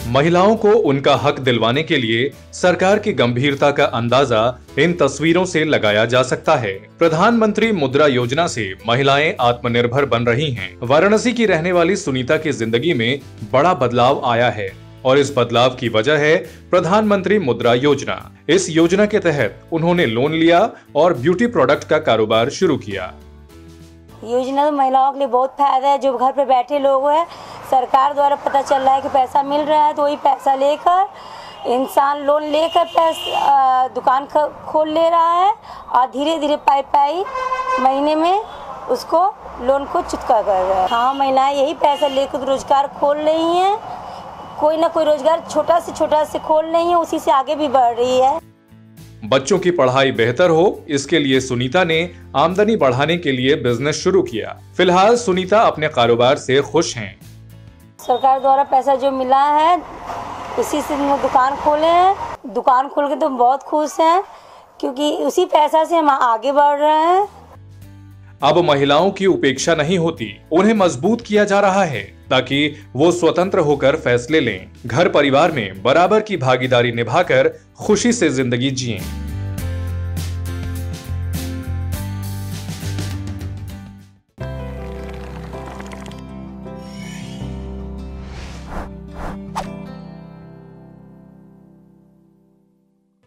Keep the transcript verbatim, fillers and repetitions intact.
महिलाओं को उनका हक दिलवाने के लिए सरकार की गंभीरता का अंदाजा इन तस्वीरों से लगाया जा सकता है। प्रधानमंत्री मुद्रा योजना से महिलाएं आत्मनिर्भर बन रही हैं। वाराणसी की रहने वाली सुनीता की जिंदगी में बड़ा बदलाव आया है और इस बदलाव की वजह है प्रधानमंत्री मुद्रा योजना। इस योजना के तहत उन्होंने लोन लिया और ब्यूटी प्रोडक्ट का कारोबार शुरू किया। योजना तो महिलाओं के लिए बहुत फायदा है। जो घर पे बैठे लोग हैं, सरकार द्वारा पता चल रहा है कि पैसा मिल रहा है, तो वही पैसा लेकर इंसान लोन लेकर पैसा दुकान खोल ले रहा है और धीरे धीरे पाई पाई महीने में उसको लोन को चुकता कर रहा है। हाँ, महिलाएं यही पैसा लेकर रोजगार खोल रही हैं। कोई ना कोई रोजगार छोटा से छोटा से खोल रही है, उसी से आगे भी बढ़ रही है। बच्चों की पढ़ाई बेहतर हो, इसके लिए सुनीता ने आमदनी बढ़ाने के लिए बिजनेस शुरू किया। फिलहाल सुनीता अपने कारोबार से खुश हैं। सरकार द्वारा पैसा जो मिला है उसी से हम दुकान खोले हैं। दुकान खोल के तो बहुत खुश हैं, क्योंकि उसी पैसा से हम आगे बढ़ रहे हैं। अब महिलाओं की उपेक्षा नहीं होती, उन्हें मजबूत किया जा रहा है ताकि वो स्वतंत्र होकर फैसले लें, घर परिवार में बराबर की भागीदारी निभाकर खुशी से जिंदगी जिएं।